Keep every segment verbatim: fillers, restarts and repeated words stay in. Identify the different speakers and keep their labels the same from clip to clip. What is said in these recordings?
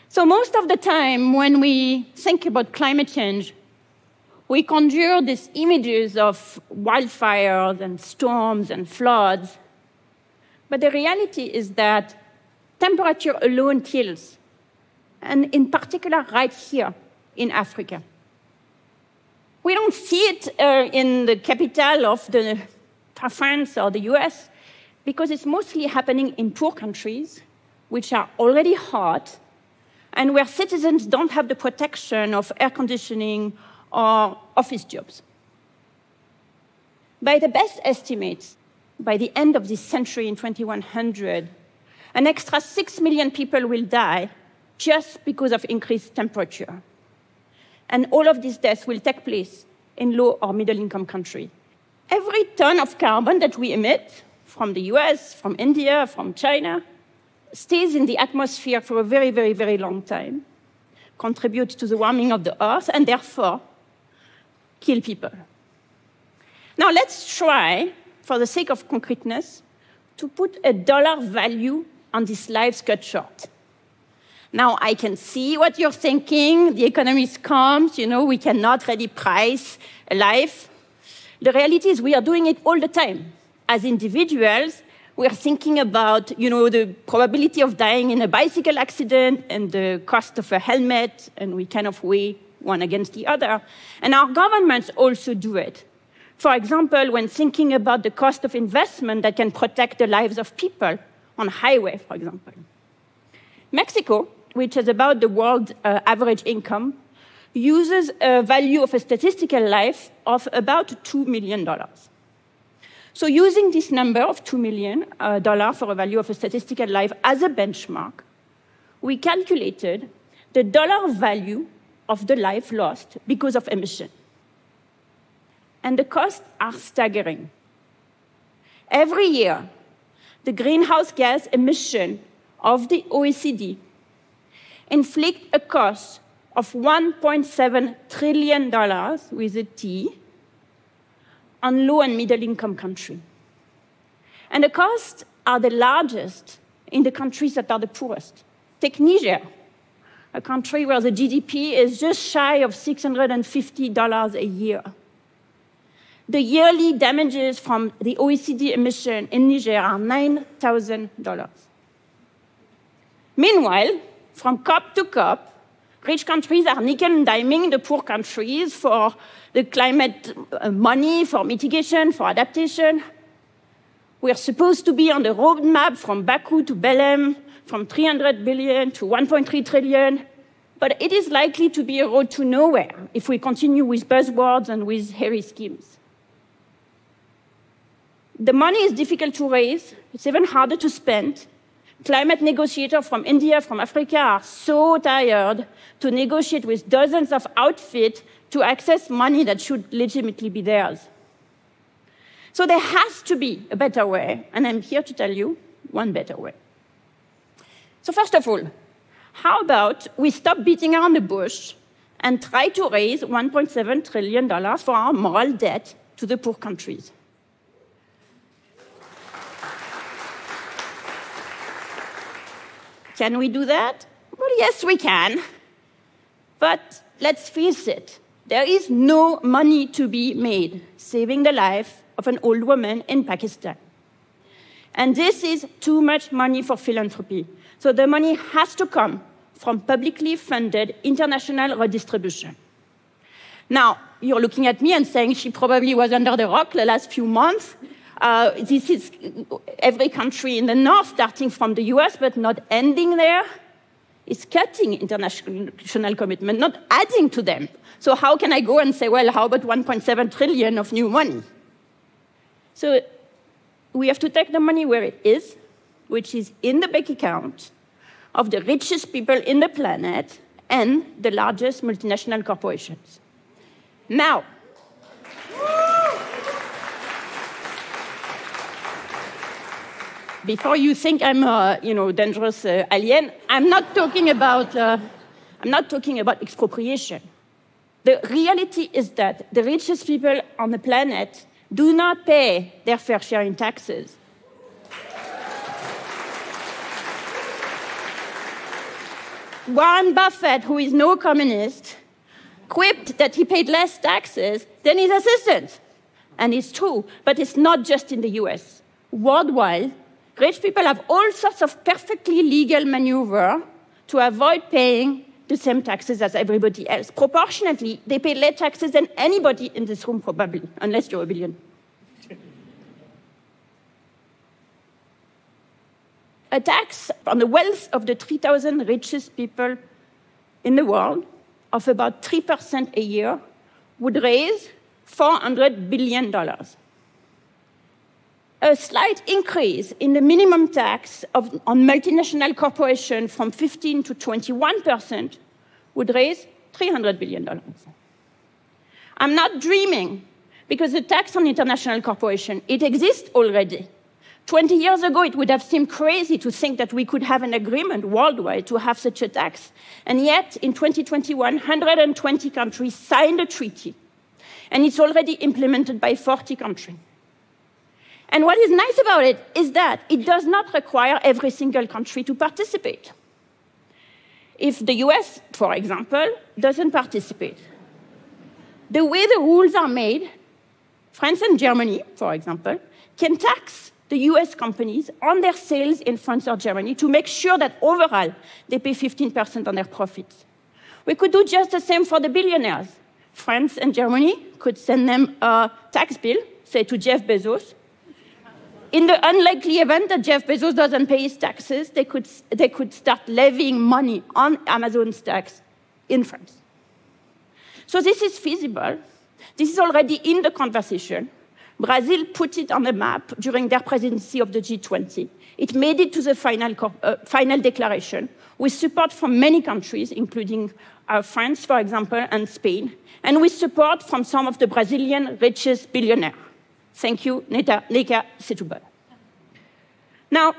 Speaker 1: So most of the time when we think about climate change, we conjure these images of wildfires and storms and floods. But the reality is that temperature alone kills, and in particular right here in Africa. We don't see it uh, in the capital of the, France or the U S because it's mostly happening in poor countries, which are already hot, and where citizens don't have the protection of air conditioning or office jobs. By the best estimates, by the end of this century in twenty-one hundred, an extra six million people will die just because of increased temperature. And all of these deaths will take place in low or middle-income countries. Every ton of carbon that we emit from the U S, from India, from China, stays in the atmosphere for a very, very, very long time, contributes to the warming of the Earth, and therefore kill people. Now let's try, for the sake of concreteness, to put a dollar value on these lives cut short. Now, I can see what you're thinking. The economist comes, you know, we cannot really price a life. The reality is we are doing it all the time. As individuals, we are thinking about, you know, the probability of dying in a bicycle accident and the cost of a helmet, and we kind of weigh one against the other. And our governments also do it. For example, when thinking about the cost of investment that can protect the lives of people on highway, for example. Mexico, which is about the world uh, average income, uses a value of a statistical life of about two million dollars. So using this number of two million dollars uh, for a value of a statistical life as a benchmark, we calculated the dollar value of the life lost because of emission. And the costs are staggering. Every year, the greenhouse gas emission of the O E C D inflict a cost of one point seven trillion dollars with a T on low and middle-income countries. And the costs are the largest in the countries that are the poorest. Take Niger, a country where the G D P is just shy of six hundred fifty dollars a year. The yearly damages from the O E C D emission in Niger are nine thousand dollars. Meanwhile, from COP to COP, rich countries are nickel and diming the poor countries for the climate money, for mitigation, for adaptation. We are supposed to be on the roadmap from Baku to Belém, from three hundred billion to one point three trillion, but it is likely to be a road to nowhere if we continue with buzzwords and with hairy schemes. The money is difficult to raise, it's even harder to spend. Climate negotiators from India, from Africa are so tired to negotiate with dozens of outfits to access money that should legitimately be theirs. So there has to be a better way, and I'm here to tell you one better way. So first of all, how about we stop beating around the bush and try to raise one point seven trillion dollars for our moral debt to the poor countries? Can we do that? Well, yes, we can. But let's face it, there is no money to be made saving the life of an old woman in Pakistan. And this is too much money for philanthropy. So the money has to come from publicly funded international redistribution. Now, you're looking at me and saying she probably was under the rock the last few months. Uh, this is every country in the north, starting from the U S, but not ending there, is cutting international commitment, not adding to them. So how can I go and say, well, how about one point seven trillion of new money? So we have to take the money where it is, which is in the bank account of the richest people in the planet and the largest multinational corporations. Now, before you think I'm a you know, dangerous uh, alien, I'm not talking about, uh, I'm not talking about expropriation. The reality is that the richest people on the planet do not pay their fair share in taxes. Warren Buffett, who is no communist, quipped that he paid less taxes than his assistant. And it's true, but it's not just in the U S. Worldwide, rich people have all sorts of perfectly legal maneuver to avoid paying the same taxes as everybody else. Proportionately, they pay less taxes than anybody in this room, probably, unless you're a billionaire. A tax on the wealth of the three thousand richest people in the world of about three percent a year would raise four hundred billion dollars. A slight increase in the minimum tax of, on multinational corporations from fifteen to twenty-one percent would raise three hundred billion dollars. I'm not dreaming, because the tax on international corporations, it exists already. twenty years ago, it would have seemed crazy to think that we could have an agreement worldwide to have such a tax. And yet, in twenty twenty-one, one hundred twenty countries signed a treaty, and it's already implemented by forty countries. And what is nice about it is that it does not require every single country to participate. If the U S, for example, doesn't participate, the way the rules are made, France and Germany, for example, can tax the U S companies on their sales in France or Germany to make sure that overall they pay fifteen percent on their profits. We could do just the same for the billionaires. France and Germany could send them a tax bill, say to Jeff Bezos. In the unlikely event that Jeff Bezos doesn't pay his taxes, they could, they could start levying money on Amazon's tax in France. So this is feasible. This is already in the conversation. Brazil put it on the map during their presidency of the G twenty. It made it to the final, uh, final declaration with support from many countries, including uh, France, for example, and Spain, and with support from some of the Brazilian richest billionaires. Thank you, Neka Setúbal. Now,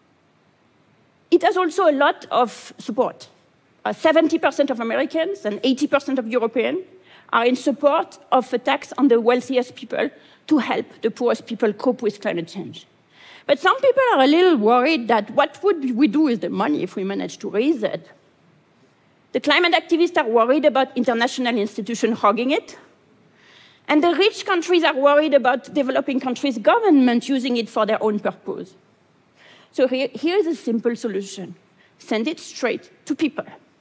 Speaker 1: it has also a lot of support. Uh, seventy percent of Americans and eighty percent of Europeans are in support of a tax on the wealthiest people to help the poorest people cope with climate change. But some people are a little worried that what would we do with the money if we manage to raise it? The climate activists are worried about international institutions hogging it. And the rich countries are worried about developing countries' government using it for their own purpose. So here, here's a simple solution. Send it straight to people.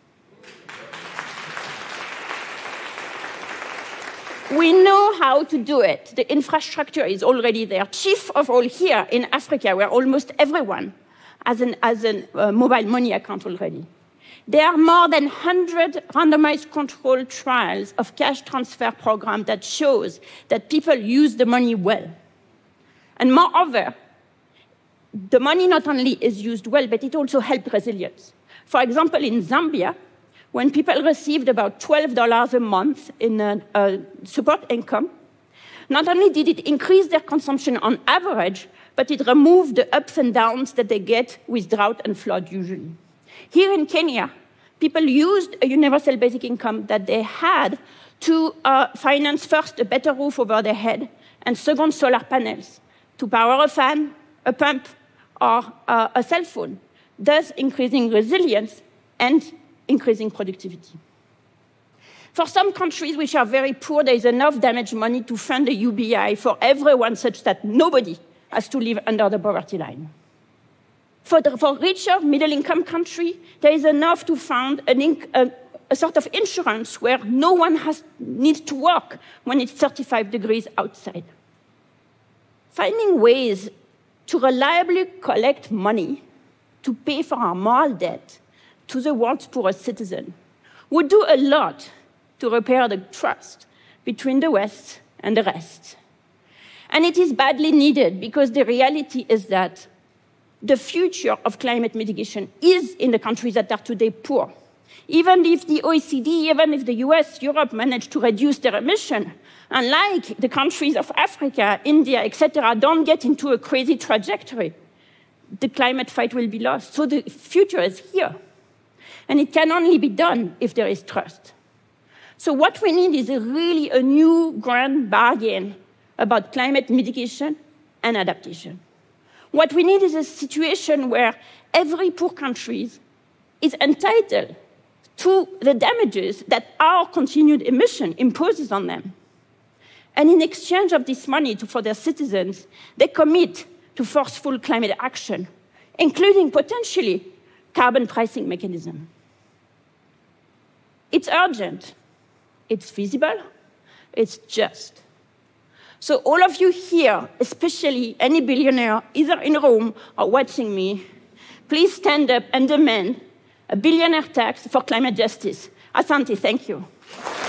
Speaker 1: We know how to do it. The infrastructure is already there. Chief of all, here in Africa, where almost everyone has a has a uh, mobile money account already. There are more than one hundred randomized controlled trials of cash transfer programs that shows that people use the money well. And moreover, the money not only is used well, but it also helps resilience. For example, in Zambia, when people received about twelve dollars a month in uh, uh, support income, not only did it increase their consumption on average, but it removed the ups and downs that they get with drought and flood usually. Here in Kenya, people used a universal basic income that they had to uh, finance first a better roof over their head and second solar panels to power a fan, a pump, or uh, a cell phone, thus increasing resilience and increasing productivity. For some countries which are very poor, there is enough damage money to fund a U B I for everyone such that nobody has to live under the poverty line. For, the, for richer middle-income countries, there is enough to fund an inc a, a sort of insurance where no one has, needs to work when it's thirty-five degrees outside. Finding ways to reliably collect money to pay for our moral debt to the world's poorest citizen would do a lot to repair the trust between the West and the rest. And it is badly needed because the reality is that the future of climate mitigation is in the countries that are today poor. Even if the O E C D, even if the U S, Europe managed to reduce their emission, unlike the countries of Africa, India, et cetera, don't get into a crazy trajectory, the climate fight will be lost. So the future is here. And it can only be done if there is trust. So what we need is a really a new grand bargain about climate mitigation and adaptation. What we need is a situation where every poor country is entitled to the damages that our continued emission imposes on them. And in exchange of this money to, for their citizens, they commit to forceful climate action, including potentially carbon pricing mechanism. It's urgent, it's feasible, it's just. So all of you here, especially any billionaire, either in the room or watching me, please stand up and demand a billionaire tax for climate justice. Asante, thank you.